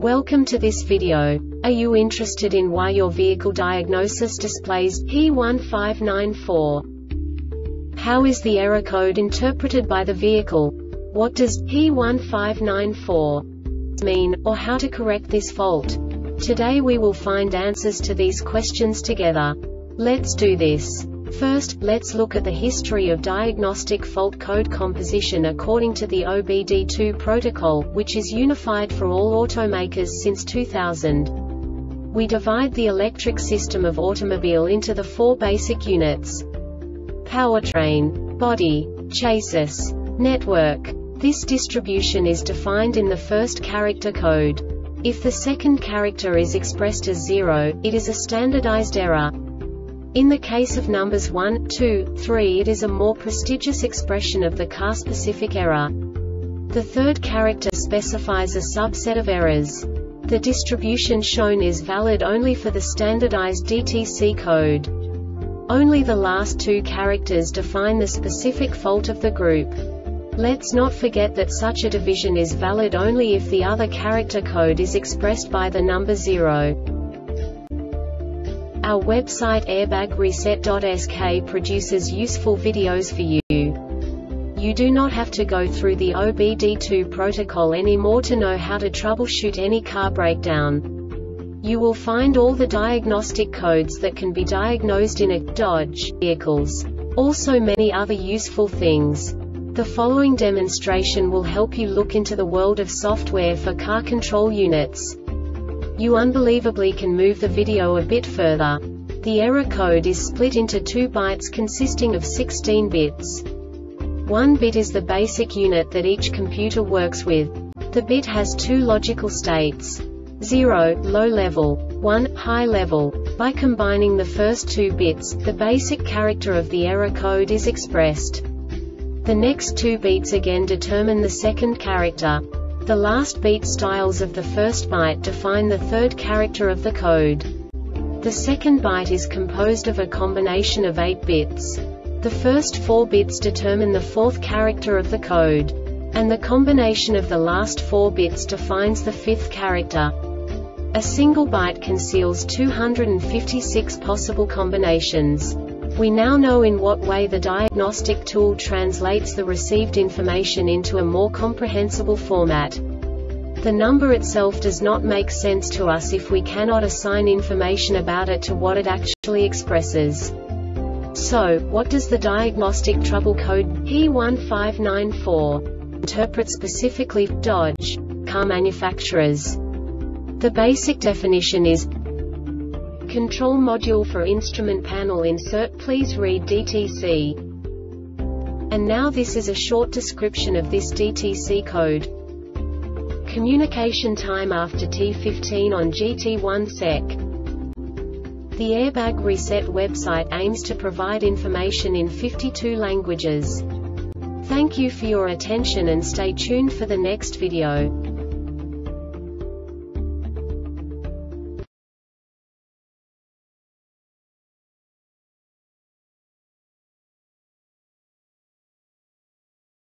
Welcome to this video. Are you interested in why your vehicle diagnosis displays P1594? How is the error code interpreted by the vehicle? What does P1594 mean, or how to correct this fault? Today we will find answers to these questions together. Let's do this. First, let's look at the history of diagnostic fault code composition according to the OBD2 protocol, which is unified for all automakers since 2000. We divide the electric system of automobile into the four basic units: powertrain, body, chassis, network. This distribution is defined in the first character code. If the second character is expressed as 0, it is a standardized error. In the case of numbers 1, 2, 3, it is a more prestigious expression of the car-specific error. The third character specifies a subset of errors. The distribution shown is valid only for the standardized DTC code. Only the last two characters define the specific fault of the group. Let's not forget that such a division is valid only if the other character code is expressed by the number 0. Our website airbagreset.sk produces useful videos for you. You do not have to go through the OBD2 protocol anymore to know how to troubleshoot any car breakdown. You will find all the diagnostic codes that can be diagnosed in a Dodge vehicles. Also many other useful things. The following demonstration will help you look into the world of software for car control units. You unbelievably can move the video a bit further. The error code is split into 2 bytes consisting of 16 bits. 1 bit is the basic unit that each computer works with. The bit has 2 logical states: 0, low level, 1, high level. By combining the first 2 bits, the basic character of the error code is expressed. The next 2 beats again determine the second character. The last beat styles of the first byte define the third character of the code. The second byte is composed of a combination of 8 bits. The first 4 bits determine the fourth character of the code. And the combination of the last 4 bits defines the fifth character. A single byte conceals 256 possible combinations. We now know in what way the diagnostic tool translates the received information into a more comprehensible format. The number itself does not make sense to us if we cannot assign information about it to what it actually expresses. So, what does the diagnostic trouble code P1594 interpret specifically for Dodge car manufacturers? The basic definition is: Control module for instrument panel insert, please read DTC. And now this is a short description of this DTC code. Communication time after T15 on GT1 sec. The Airbag Reset website aims to provide information in 52 languages. Thank you for your attention and stay tuned for the next video.